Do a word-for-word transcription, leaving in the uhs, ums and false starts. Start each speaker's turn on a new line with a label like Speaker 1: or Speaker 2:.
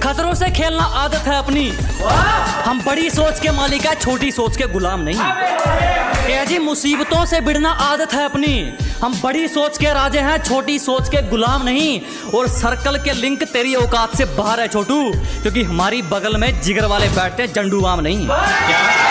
Speaker 1: खतरों से खेलना आदत है अपनी। हम बड़ी सोच के मालिक है, छोटी सोच के गुलाम नहीं। क्या जी मुसीबतों से भिड़ना आदत है अपनी। हम बड़ी सोच के राजे हैं, छोटी सोच के गुलाम नहीं। और सर्कल के लिंक तेरी औकात से बाहर है छोटू, क्योंकि हमारी बगल में जिगर वाले बैठते हैं, जंडू आम नहीं।